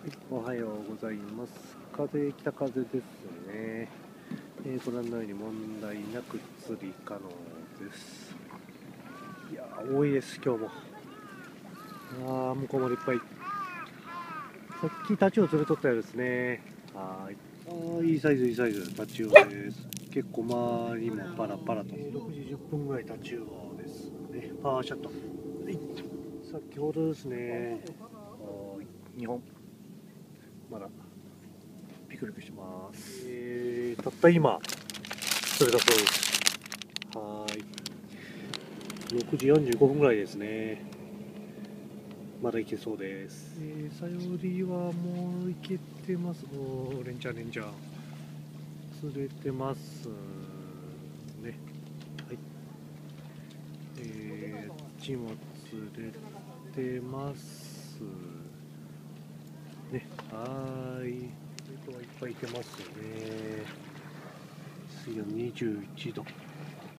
おはようございます。北風ですね。ご覧のように問題なく釣り可能です。いやー、多いです、今日も。向こうまでいっぱい。さっきタチウオ釣れとったようですね。いいサイズ、いいサイズ、タチウオです。結構周りもパラパラと。6時10分ぐらいタチウオですね。パワーシャット。先ほどですね。2本。まだピクニックしてます。たった今釣れたそうです。6時45分ぐらいですね。まだいけそうです。さよりはもういけてます。レンチャン釣れてますね。はい。こっちも釣れてますね。人はいっぱいいてますね。水温21度。